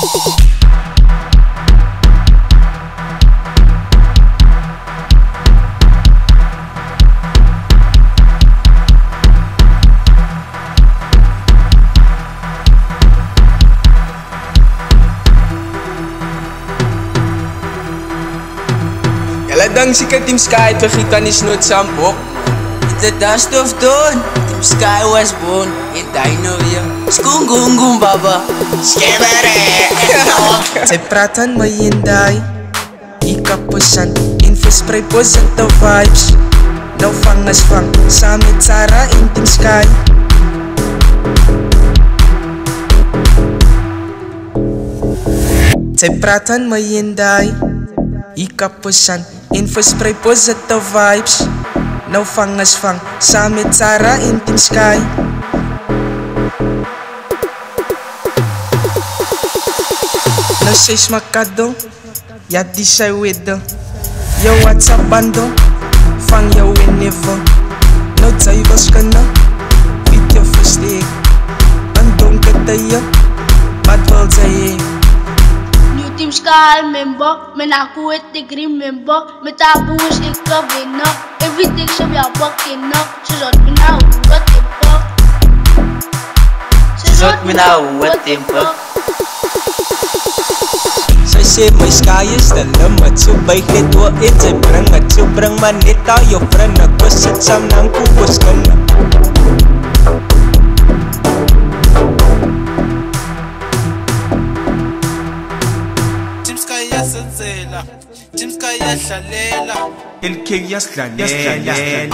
Ladang sikat Team Sky, vergiet is nooit sampok. It's the dust of dawn. Team Sky was born in Dino weer. Skoon goon goon baba. Skebere. Zij praten me in die. Ik kapusan. In verspreid positive vibes. Nou vangers vang. Samen met Sarah in Team Sky. Zij praten me in die. Ik kapusan. In verspreid positive vibes. Nou vangers vang. Samen met Sarah in Team Sky. Nou steeds makado. Ja die zij widden. Yo WhatsApp bando. Vang jou in neven. Nou zij was kunnen. Video versteek. Een donker tije. Wat wil zij? Team Sky member, men aku the green member, met taboe is ik winnen. Everything zo jou bakken up. Ze zat me nou wat tempo. Ze zat me nou wat tempo. Zij sê my sky is the limit. So buig net oor en sy bring het. So bring maar net al jou vriende. Ko sit saam nang ko wiskunde. Team Sky yadlalela LK yadlalela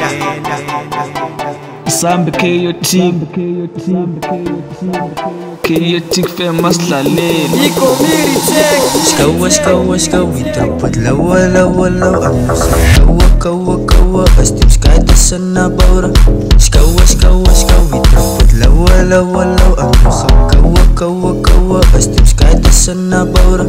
Sambe chaotic Chaotic famous lalela Iko miri check Skow, we drop it lower I'm kowa, as Team Sky tussen na bouwra Skow, we drop it lower I'm kowa, as Team Sky tussen na bouwra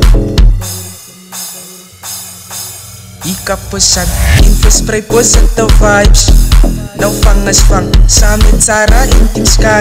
Ik kapusan, in verspreid positive vibes. Nou vangers vang, samen met Sarah in Team Sky.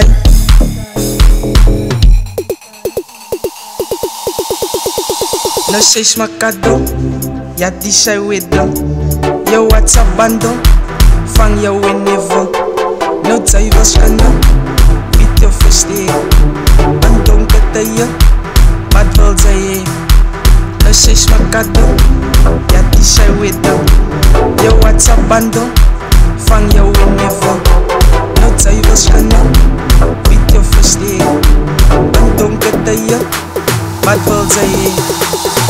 Nou steeds makado, ja die zij widden. Yo WhatsApp bando, vang jou in neven. Nou zij was kunnen, video versteek. Een donker tije, wat wil zij? Nou steeds makado. Ja die zij widden. Yo WhatsApp bando. Vang jou in neven. Nou zij was kunnen. Video versteek. Een donker tije. Wat wil zij?